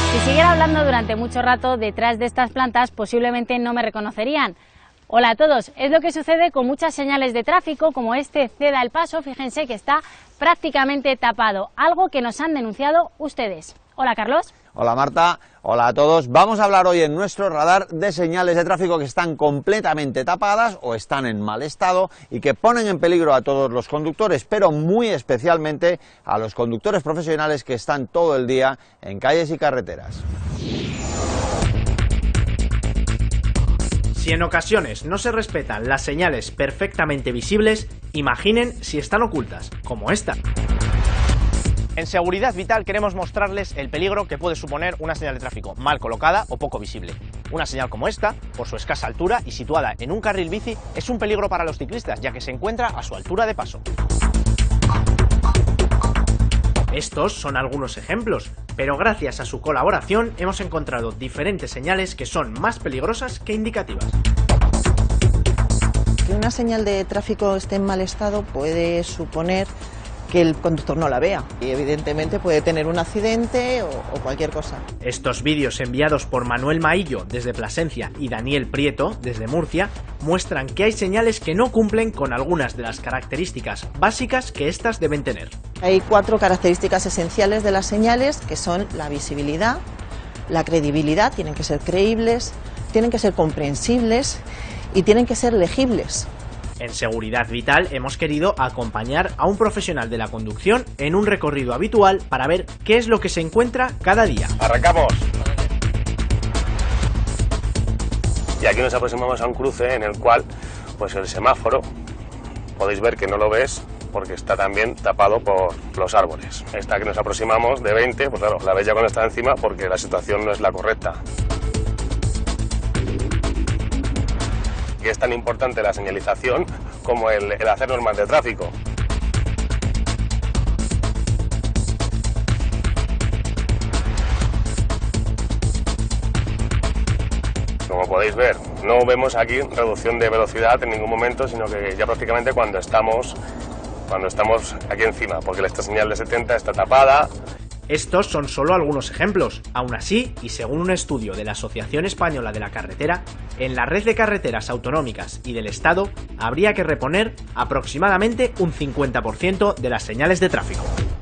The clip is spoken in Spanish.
Si siguiera hablando durante mucho rato detrás de estas plantas, posiblemente no me reconocerían. Hola a todos, es lo que sucede con muchas señales de tráfico, como este ceda el paso, fíjense que está prácticamente tapado, algo que nos han denunciado ustedes. Hola Carlos. Hola Marta, hola a todos. Vamos a hablar hoy en nuestro radar de señales de tráfico que están completamente tapadas o están en mal estado y que ponen en peligro a todos los conductores, pero muy especialmente a los conductores profesionales que están todo el día en calles y carreteras. Si en ocasiones no se respetan las señales perfectamente visibles, imaginen si están ocultas, como esta. En Seguridad Vital queremos mostrarles el peligro que puede suponer una señal de tráfico mal colocada o poco visible. Una señal como esta, por su escasa altura y situada en un carril bici, es un peligro para los ciclistas, ya que se encuentra a su altura de paso. Estos son algunos ejemplos, pero gracias a su colaboración hemos encontrado diferentes señales que son más peligrosas que indicativas. Que una señal de tráfico esté en mal estado puede suponer que el conductor no la vea y evidentemente puede tener un accidente o cualquier cosa. Estos vídeos enviados por Manuel Maillo desde Plasencia y Daniel Prieto desde Murcia muestran que hay señales que no cumplen con algunas de las características básicas que éstas deben tener. Hay 4 características esenciales de las señales, que son la visibilidad, la credibilidad, tienen que ser creíbles, tienen que ser comprensibles y tienen que ser legibles. En Seguridad Vital hemos querido acompañar a un profesional de la conducción en un recorrido habitual para ver qué es lo que se encuentra cada día. ¡Arrancamos! Y aquí nos aproximamos a un cruce en el cual, pues el semáforo, podéis ver que no lo ves porque está también tapado por los árboles. Esta que nos aproximamos de 20, pues claro, la ves ya cuando está encima porque la situación no es la correcta. Y es tan importante la señalización como el hacer normas de tráfico. Como podéis ver, no vemos aquí reducción de velocidad en ningún momento, sino que ya prácticamente cuando estamos aquí encima, porque esta señal de 70 está tapada. Estos son solo algunos ejemplos. Aún así, y según un estudio de la Asociación Española de la Carretera, en la red de carreteras autonómicas y del Estado habría que reponer aproximadamente un 50% de las señales de tráfico.